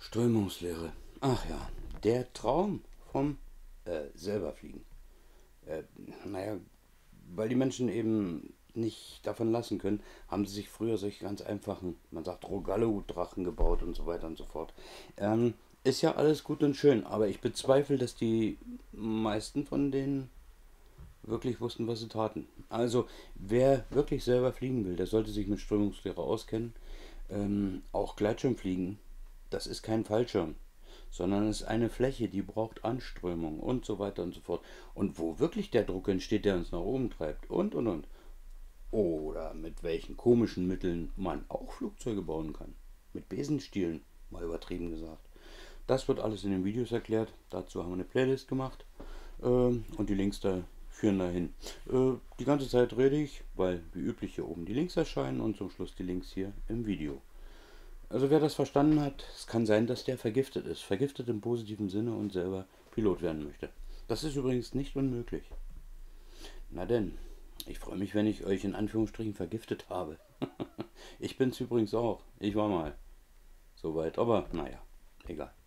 Strömungslehre. Ach ja, der Traum vom selber fliegen. Äh, naja, weil die Menschen eben nicht davon lassen können, haben sie sich früher solche ganz einfachen, man sagt Rogallo-Drachen gebaut und so weiter und so fort. Ist ja alles gut und schön, aber ich bezweifle, dass die meisten von denen wirklich wussten, was sie taten. Also, wer wirklich selber fliegen will, der sollte sich mit Strömungslehre auskennen. Auch Gleitschirmfliegen, das ist kein Fallschirm, sondern es ist eine Fläche, die braucht Anströmung und so weiter und so fort. Und wo wirklich der Druck entsteht, der uns nach oben treibt und. Oder mit welchen komischen Mitteln man auch Flugzeuge bauen kann. Mit Besenstielen, mal übertrieben gesagt. Das wird alles in den Videos erklärt. Dazu haben wir eine Playlist gemacht. Und die Links da führen dahin. Die ganze Zeit rede ich, weil wie üblich hier oben die Links erscheinen und zum Schluss die Links hier im Video. Also wer das verstanden hat, es kann sein, dass der vergiftet ist. Vergiftet im positiven Sinne und selber Pilot werden möchte. Das ist übrigens nicht unmöglich. Na denn, ich freue mich, wenn ich euch in Anführungsstrichen vergiftet habe. Ich bin's übrigens auch. Ich war mal so weit, aber naja, egal.